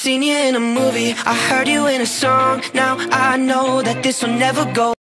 seen you in a movie, I heard you in a song. Now I know that this will never go.